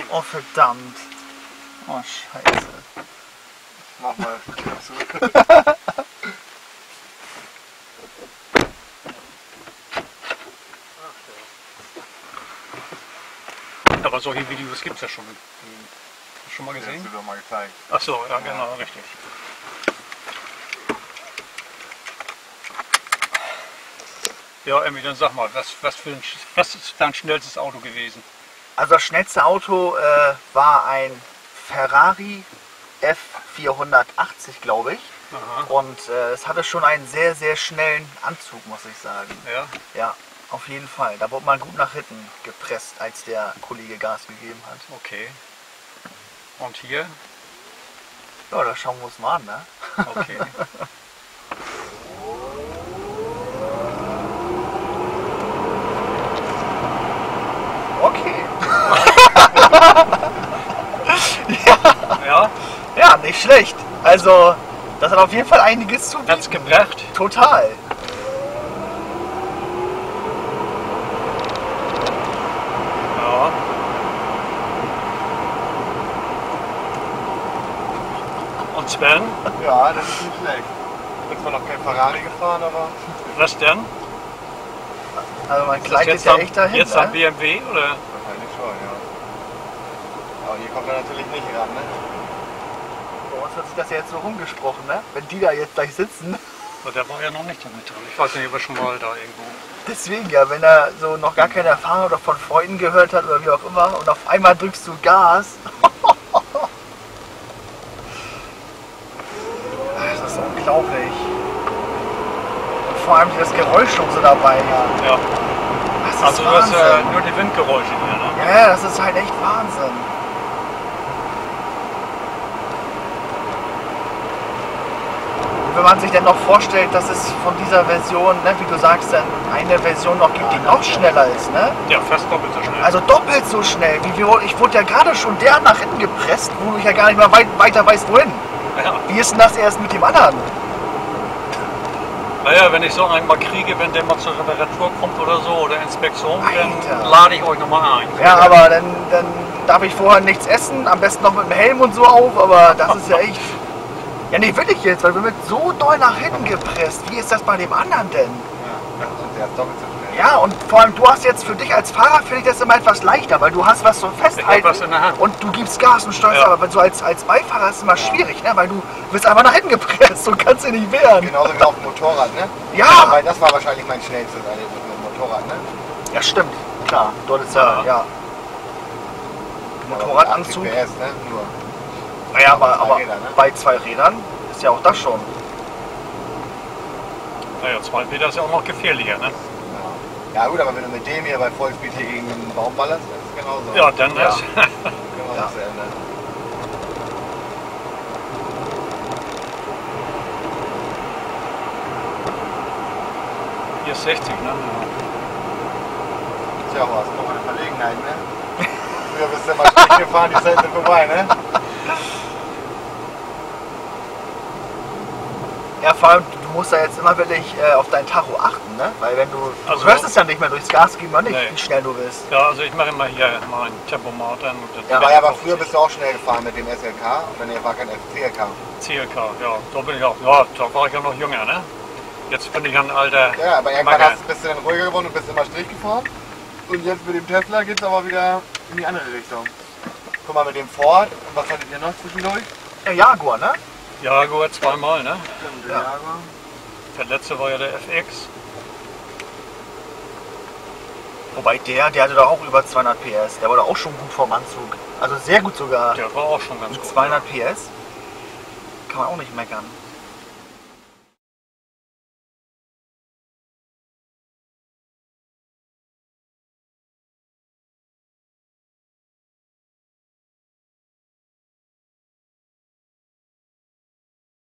Oh verdammt. Oh scheiße. Mach mal. Aber solche Videos gibt es ja schon. Hast du schon mal Das hast gesehen? du doch mal gezeigt. Achso, ja genau, richtig. Ja, Emmy, dann sag mal, was ist dein schnellstes Auto gewesen? Also das schnellste Auto war ein Ferrari F480, glaube ich. Aha. Und es hatte schon einen sehr, sehr schnellen Anzug, muss ich sagen. Ja. Ja, auf jeden Fall. Da wurde man gut nach hinten gepresst, als der Kollege Gas gegeben hat. Okay. Und hier? Ja, da schauen wir uns mal an, ne? Okay. Okay. Ja, Ja, nicht schlecht. Also, das hat auf jeden Fall einiges zu bieten. hat's gebracht. Total. Ja. Und Sven, Ja, das ist nicht schlecht. Ich bin zwar noch kein Ferrari gefahren, aber was denn? Also man Ist das gleitet ja echt dahin. jetzt am Ne? BMW oder? wahrscheinlich schon, ja. Aber hier kommt er natürlich nicht ran, ne? Bei uns hat sich das ja jetzt so rumgesprochen, ne? Wenn die da jetzt gleich sitzen. Der war ja noch nicht damit drin. Ich weiß nicht, ob er schon mal da irgendwo. Deswegen ja, wenn er so noch gar keine Erfahrung oder von Freunden gehört hat oder wie auch immer und auf einmal drückst du Gas. Das ist unglaublich. Und vor allem das Geräusch schon so dabei. Ja. Ja. Das ist Also das Wahnsinn. nur die Windgeräusche hier, ne? Ja, das ist halt echt Wahnsinn. Und wenn man sich dann noch vorstellt, dass es von dieser Version, ne, wie du sagst, dann eine Version noch gibt, die noch schneller ist, ne? Ja, fast doppelt so schnell. Also doppelt so schnell. Ich wurde ja gerade schon derart nach hinten gepresst, wo ich ja gar nicht mehr weiter weiß, wohin. Ja. Wie ist denn das erst mit dem anderen? Naja, wenn ich so einen mal kriege, wenn der mal zur Reparatur kommt oder so oder Inspektion, Alter. dann lade ich euch nochmal ein. Ja, aber dann darf ich vorher nichts essen, am besten noch mit dem Helm und so auf, aber das ist ja echt... Ja, nee, will ich jetzt, weil wir mit so doll nach hinten gepresst. Wie ist das bei dem anderen denn? Ja, und der ist doppelt so schnell. Ja, und vor allem du hast jetzt für dich als Fahrer, finde ich das immer etwas leichter, weil du hast was zum Ich hab Festhalten was in der Hand. und du gibst Gas und steuerst, Ja. aber so als Beifahrer ist es immer schwierig, ne? Weil du wirst einfach nach hinten gepresst und kannst dich nicht wehren. Genauso wie auf dem Motorrad, ne? Ja. Weil das war wahrscheinlich mein schnellstes Erlebnis mit dem Motorrad, ne? Ja, stimmt, klar, dort ist ja, Ja. Motorradanzug. 80 PS, ne? Nur. Naja, aber Zwei Räder, ne? bei 2 Rädern ist ja auch das schon. Naja, 2 Meter ist ja auch noch gefährlicher, ne? Ja gut, aber wenn du mit dem hier bei Vollspeed hier gegen den Baum ballerst, das ist genauso. Ja, dann Ja. ist. Genauso Ja. zu Ende. Hier ist 60, ne? Tja, was, noch eine Verlegenheit, ne? Früher bist du immer Strich gefahren, die Zeit sind vorbei, ne? Ja, vor allem, du musst da jetzt immer wirklich auf dein Tacho achten, ne? Weil wenn du Also- hörst es ja nicht mehr durchs Gas geben oder nicht, Nee. wie schnell du bist. Ja, also ich mache immer hier mein Tempomat an. Ja, aber früher bist du auch schnell gefahren mit dem SLK, und dann war kein CLK. CLK, ja, da bin ich auch. Ja, da war ich ja noch jünger, ne? Jetzt bin ich ein alter. Ja, aber irgendwann Magger. bist du dann ruhiger geworden und bist immer Strich gefahren. Und jetzt mit dem Tesla geht es aber wieder in die andere Richtung. Guck mal, mit dem Ford, und was hattet ihr noch zwischendurch? Ja, Jaguar, ne? Jaguar zweimal, ne? Der Ja. Jaguar. Der letzte war ja der FX. Wobei der hatte doch auch über 200 PS. Der war doch auch schon gut vom Anzug. Also sehr gut sogar. Der war auch schon ganz Mit gut. 200 PS kann man auch nicht meckern.